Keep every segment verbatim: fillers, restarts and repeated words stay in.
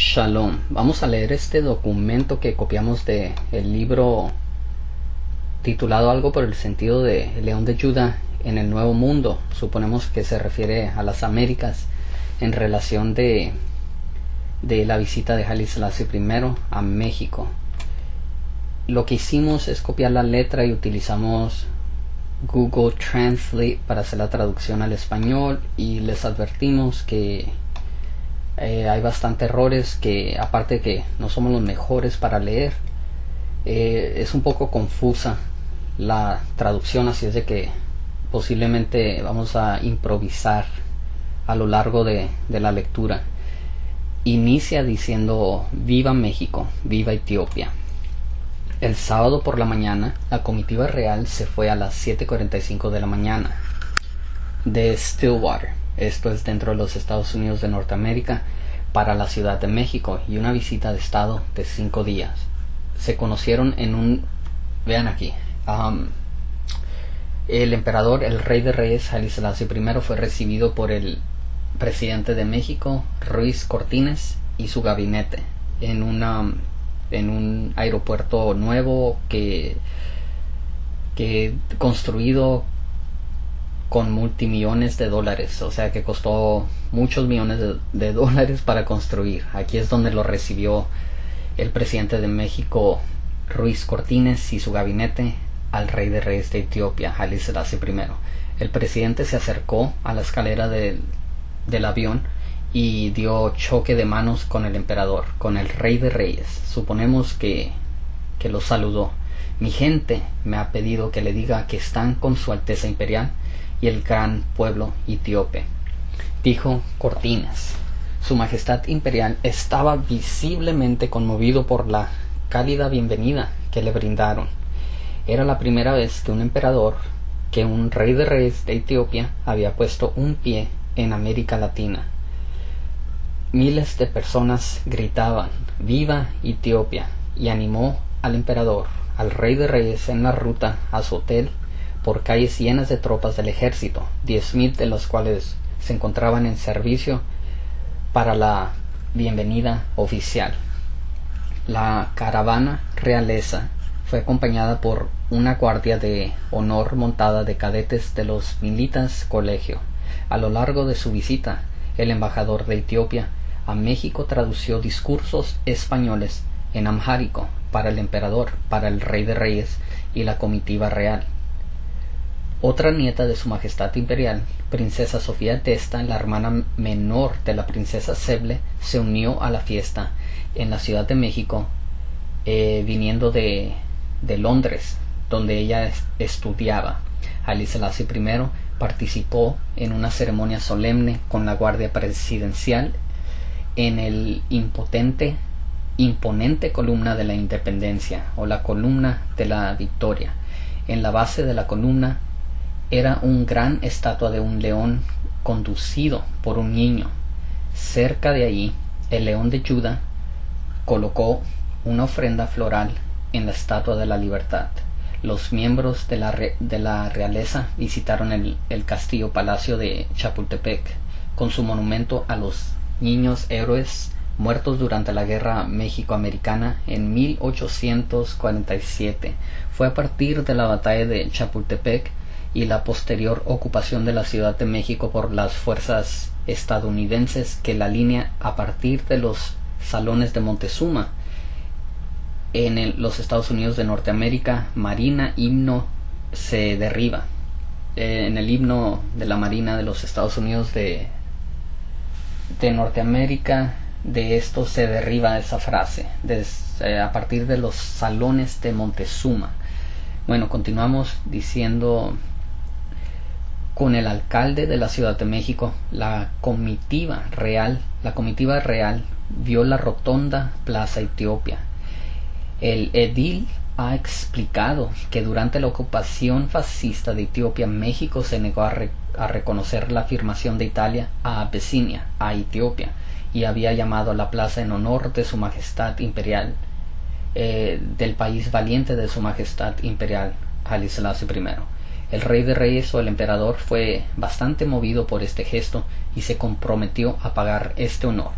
Shalom. Vamos a leer este documento que copiamos de el libro titulado algo por el sentido de El León de Judá en el Nuevo Mundo. Suponemos que se refiere a las Américas en relación de, de la visita de Haile Selassie primero a México. Lo que hicimos es copiar la letra y utilizamos Google Translate para hacer la traducción al español, y les advertimos que Eh, hay bastante errores, que aparte de que no somos los mejores para leer, eh, es un poco confusa la traducción, así es de que posiblemente vamos a improvisar a lo largo de, de la lectura. Inicia diciendo: viva México, viva Etiopía. El sábado por la mañana la comitiva real se fue a las siete cuarenta y cinco de la mañana de Stillwater, esto es dentro de los Estados Unidos de Norteamérica, para la Ciudad de México, y una visita de estado de cinco días. Se conocieron en un, vean aquí, um, el emperador, el rey de reyes Haile Selassie primero fue recibido por el presidente de México, Ruiz Cortines, y su gabinete en una en un aeropuerto nuevo que que construido con multimillones de dólares, o sea que costó muchos millones de, de dólares para construir. Aquí es donde lo recibió el presidente de México, Ruiz Cortines, y su gabinete al rey de reyes de Etiopía, Haile Selassie primero. El presidente se acercó a la escalera de, del avión y dio choque de manos con el emperador, con el rey de reyes. Suponemos que, que lo saludó. Mi gente me ha pedido que le diga que están con su Alteza Imperial y el gran pueblo etíope, dijo Cortines. Su Majestad Imperial estaba visiblemente conmovido por la cálida bienvenida que le brindaron. Era la primera vez que un emperador, que un rey de reyes de Etiopía, había puesto un pie en América Latina. Miles de personas gritaban «¡Viva Etiopía!» y animó al emperador, al rey de reyes, en la ruta a su hotel por calles llenas de tropas del ejército, diez mil de los cuales se encontraban en servicio para la bienvenida oficial. La caravana realeza fue acompañada por una guardia de honor montada de cadetes de los Militas Colegio. A lo largo de su visita, el embajador de Etiopía a México tradució discursos españoles en amhárico para el emperador, para el rey de reyes y la comitiva real. Otra nieta de su Majestad Imperial, Princesa Sofía Testa, la hermana menor de la princesa Seble, se unió a la fiesta en la Ciudad de México, eh, viniendo de, de Londres, donde ella estudiaba. Haile Selassie primero participó en una ceremonia solemne con la Guardia Presidencial en el impotente, imponente columna de la Independencia, o la columna de la Victoria. En la base de la columna era una gran estatua de un león conducido por un niño. Cerca de allí, el león de Judá colocó una ofrenda floral en la Estatua de la Libertad. Los miembros de la, re, de la realeza visitaron el, el castillo palacio de Chapultepec, con su monumento a los niños héroes muertos durante la Guerra México-Americana en mil ochocientos cuarenta y siete. Fue a partir de la batalla de Chapultepec y la posterior ocupación de la Ciudad de México por las fuerzas estadounidenses que la línea a partir de los salones de Montezuma en el, los Estados Unidos de Norteamérica, Marina Himno, se derriba. Eh, en el himno de la Marina de los Estados Unidos de, de Norteamérica, de esto se derriba esa frase, des, eh, a partir de los salones de Montezuma. Bueno, continuamos diciendo: con el alcalde de la Ciudad de México, la comitiva real, la comitiva real vio la rotonda Plaza Etiopía. El edil ha explicado que durante la ocupación fascista de Etiopía, México se negó a, re, a reconocer la afirmación de Italia a Abisinia, a Etiopía, y había llamado a la plaza en honor de su Majestad Imperial, eh, del país valiente de su Majestad Imperial, Haile Selassie primero. El rey de reyes, o el emperador, fue bastante movido por este gesto y se comprometió a pagar este honor.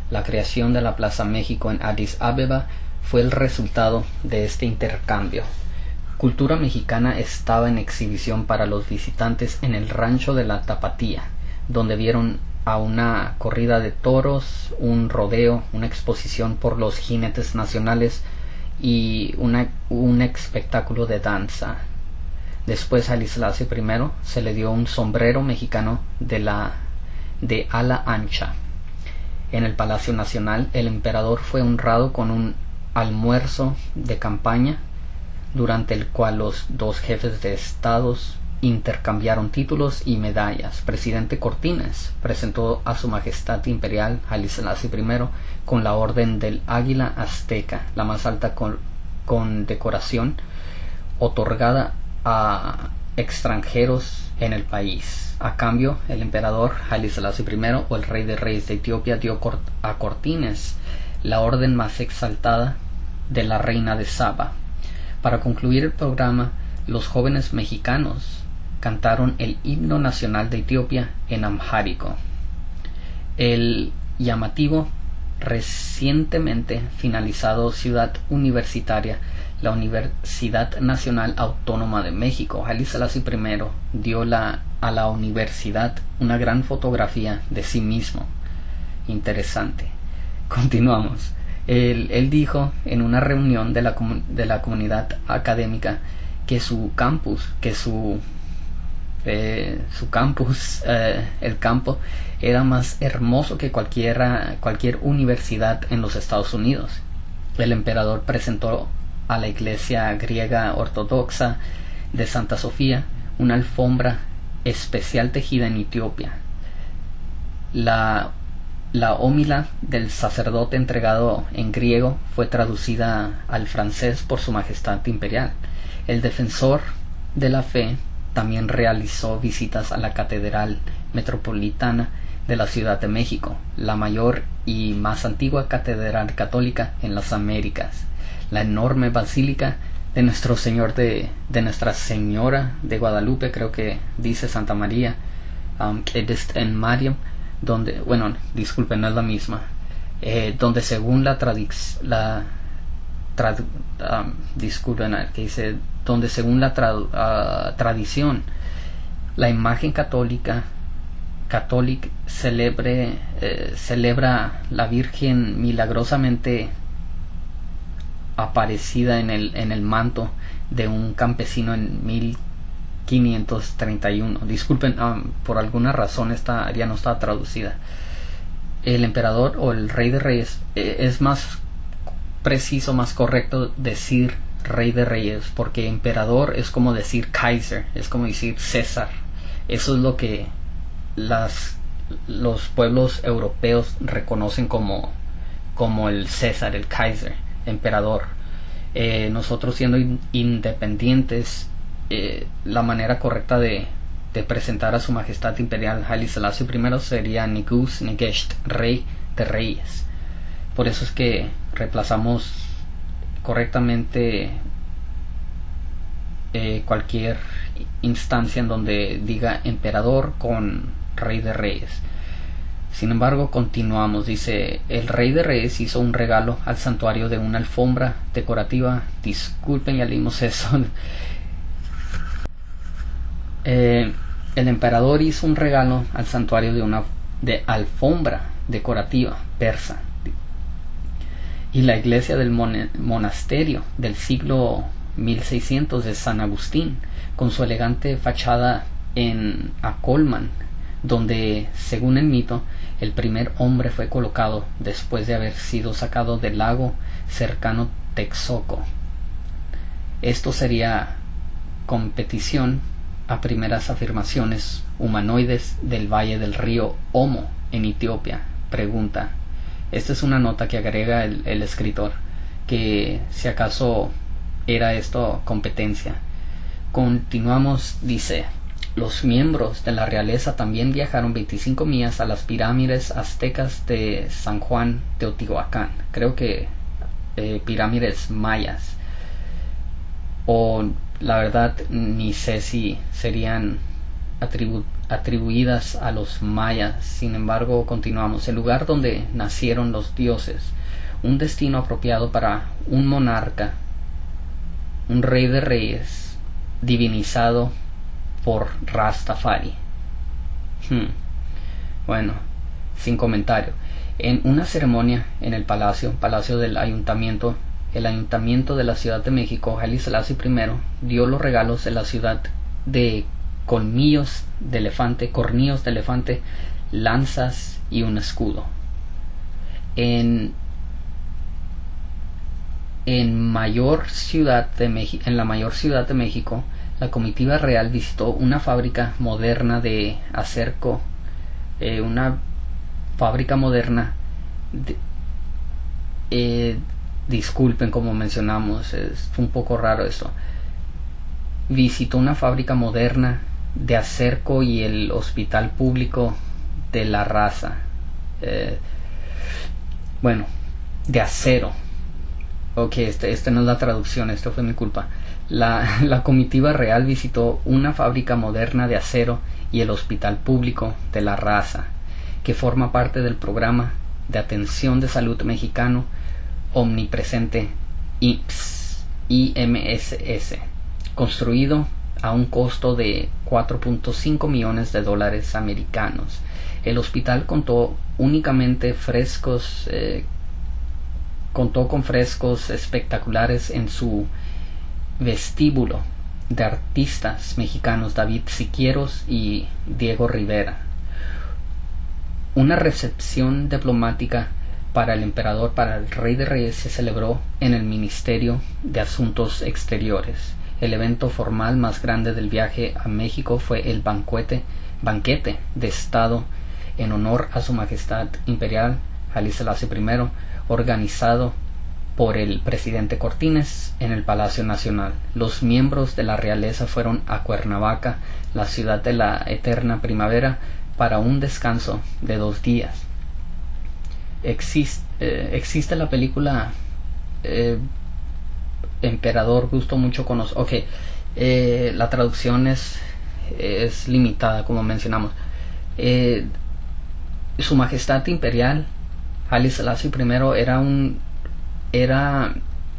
La creación de la Plaza México en Addis Abeba fue el resultado de este intercambio. Cultura mexicana estaba en exhibición para los visitantes en el rancho de la Tapatía, donde vieron a una corrida de toros, un rodeo, una exposición por los jinetes nacionales y una, un espectáculo de danza. Después a Haile Selassie primero se le dio un sombrero mexicano de, la, de ala ancha. En el Palacio Nacional el emperador fue honrado con un almuerzo de campaña, durante el cual los dos jefes de estados intercambiaron títulos y medallas. Presidente Cortines presentó a su Majestad Imperial Haile Selassie primero con la Orden del Águila Azteca, la más alta con, condecoración otorgada a extranjeros en el país. A cambio, el emperador Haile Selassie primero, o el rey de reyes de Etiopía, dio a Cortines la orden más exaltada de la reina de Saba. Para concluir el programa, los jóvenes mexicanos cantaron el himno nacional de Etiopía en amhárico. El llamativo, recientemente finalizado Ciudad Universitaria, la Universidad Nacional Autónoma de México, Haile Selassie primero dio la, a la universidad una gran fotografía de sí mismo. Interesante. Continuamos. Él, él dijo en una reunión de la, de la comunidad académica que su campus, que su, eh, su campus, eh, el campo, era más hermoso que cualquiera, cualquier universidad en los Estados Unidos. El emperador presentó a la iglesia griega ortodoxa de Santa Sofía una alfombra especial tejida en Etiopía. La La homila del sacerdote entregado en griego fue traducida al francés por su Majestad Imperial. El defensor de la fe también realizó visitas a la Catedral Metropolitana de la Ciudad de México, la mayor y más antigua catedral católica en las Américas. La enorme basílica de Nuestro Señor de, de Nuestra Señora de Guadalupe, creo que dice Santa María, um, en Mariam, donde, bueno, disculpen, no es la misma, eh, donde según la tradición, la trad, um, disculpen, que dice, donde según la tra, uh, tradición, la imagen católica, católica celebre, eh, celebra la Virgen milagrosamente aparecida en el, en el manto de un campesino en mil quinientos treinta y uno. Disculpen, um, por alguna razón esta ya no está traducida. El emperador o el rey de reyes, eh, es más preciso, más correcto decir rey de reyes, porque emperador es como decir Kaiser, es como decir César. Eso es lo que las, los pueblos europeos reconocen como, como el César, el Kaiser, emperador. Eh, nosotros siendo in, independientes, Eh, la manera correcta de, de presentar a su Majestad Imperial Haile Selassie primero sería Nigus Negesht, rey de reyes. Por eso es que reemplazamos correctamente eh, cualquier instancia en donde diga emperador con rey de reyes. Sin embargo, continuamos. Dice, el rey de reyes hizo un regalo al santuario de una alfombra decorativa. Disculpen, ya leímos eso. Eh, el emperador hizo un regalo al santuario de una de alfombra decorativa persa, y la iglesia del mon monasterio del siglo mil seiscientos de San Agustín, con su elegante fachada en Acolman, donde, según el mito, el primer hombre fue colocado después de haber sido sacado del lago cercano Texcoco. Esto sería competición a primeras afirmaciones humanoides del valle del río Omo en Etiopía. Pregunta. Esta es una nota que agrega el, el escritor, que si acaso era esto competencia. Continuamos, dice, los miembros de la realeza también viajaron veinticinco millas a las pirámides aztecas de San Juan Teotihuacán, creo que eh, pirámides mayas, o la verdad ni sé si serían atribu atribuidas a los mayas. Sin embargo, continuamos. El lugar donde nacieron los dioses, un destino apropiado para un monarca, un rey de reyes, divinizado por Rastafari. Hmm. Bueno, sin comentario. En una ceremonia en el palacio, palacio del ayuntamiento, el ayuntamiento de la Ciudad de México, Haile Selassie primero dio los regalos de la ciudad de colmillos de elefante, cornillos de elefante, lanzas y un escudo. En en mayor ciudad de México, en la mayor ciudad de México, la comitiva real visitó una fábrica moderna de acerco, eh, una fábrica moderna de, eh, disculpen como mencionamos, es un poco raro esto. Visitó una fábrica moderna de acerco y el hospital público de la raza, eh, bueno, de acero. Ok, este, este no es la traducción, esto fue mi culpa. La, la comitiva real visitó una fábrica moderna de acero y el hospital público de la raza, que forma parte del programa de atención de salud mexicano omnipresente I M S S, construido a un costo de cuatro punto cinco millones de dólares americanos. El hospital contó únicamente frescos, eh, contó con frescos espectaculares en su vestíbulo de artistas mexicanos David Siqueiros y Diego Rivera. Una recepción diplomática para el emperador, para el rey de reyes, se celebró en el Ministerio de Asuntos Exteriores. El evento formal más grande del viaje a México fue el banquete, banquete de Estado en honor a Su Majestad Imperial Haile Selassie primero, organizado por el presidente Cortines en el Palacio Nacional. Los miembros de la realeza fueron a Cuernavaca, la ciudad de la eterna primavera, para un descanso de dos días. Existe, eh, existe la película eh, Emperador, gusto mucho conocer. Ok, eh, la traducción es, es limitada, como mencionamos. Eh, Su Majestad Imperial Haile Selassie primero era un era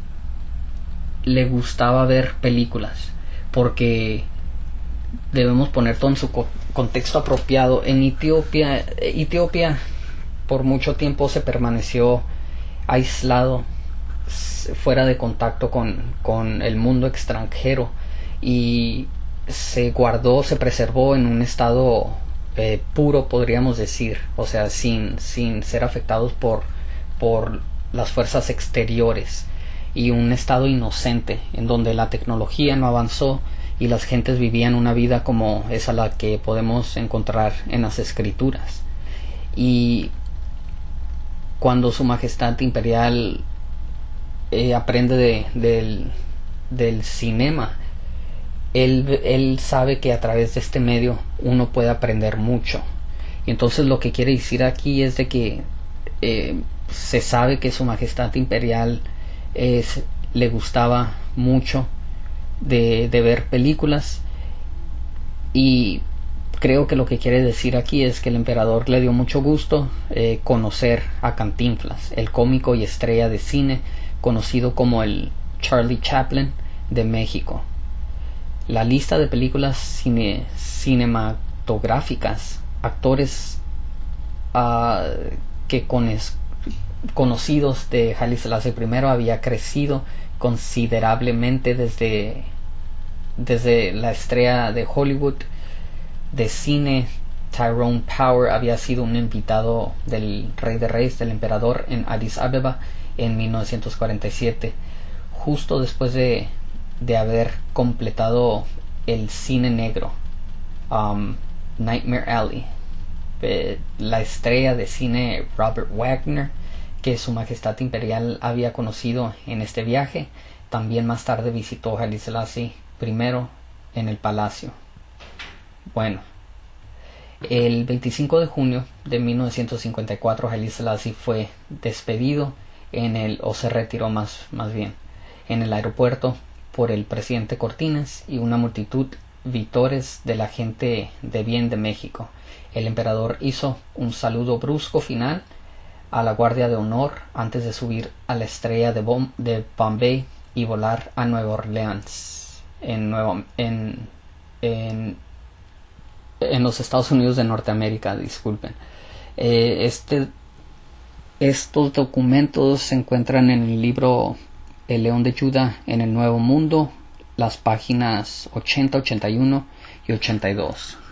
le gustaba ver películas, porque debemos poner todo en su co contexto apropiado. En Etiopía Etiopía por mucho tiempo se permaneció aislado, fuera de contacto con, con el mundo extranjero, y se guardó, se preservó en un estado eh, puro, podríamos decir, o sea, sin, sin ser afectados por, por las fuerzas exteriores, y un estado inocente en donde la tecnología no avanzó y las gentes vivían una vida como esa la que podemos encontrar en las escrituras. Y cuando Su Majestad Imperial eh, aprende de, del, del cinema, él, él sabe que a través de este medio uno puede aprender mucho. Y entonces lo que quiere decir aquí es de que eh, se sabe que Su Majestad Imperial es, le gustaba mucho de, de ver películas, y creo que lo que quiere decir aquí es que el emperador le dio mucho gusto eh, conocer a Cantinflas, el cómico y estrella de cine conocido como el Charlie Chaplin de México. La lista de películas cine, cinematográficas, actores uh, que con es, conocidos de Haile Selassie primero había crecido considerablemente desde, desde la estrella de Hollywood de cine. Tyrone Power había sido un invitado del Rey de Reyes, del emperador, en Addis Abeba en mil novecientos cuarenta y siete, justo después de, de haber completado el cine negro. um, Nightmare Alley. Eh, la estrella de cine Robert Wagner, que Su Majestad Imperial había conocido en este viaje, también más tarde visitó Haile Selassie primero en el palacio. Bueno, el veinticinco de junio de mil novecientos cincuenta y cuatro Haile Selassie fue despedido en el, o se retiró más, más bien, en el aeropuerto por el presidente Cortines y una multitud servitores de la gente de bien de México. El emperador hizo un saludo brusco final a la guardia de honor antes de subir a la estrella de, Bom de Bombay y volar a Nueva Orleans en, Nueva, en, en, en los Estados Unidos de Norteamérica. Disculpen. Eh, este, estos documentos se encuentran en el libro El León de Judá en el Nuevo Mundo, las páginas ochenta, ochenta y uno y ochenta y dos.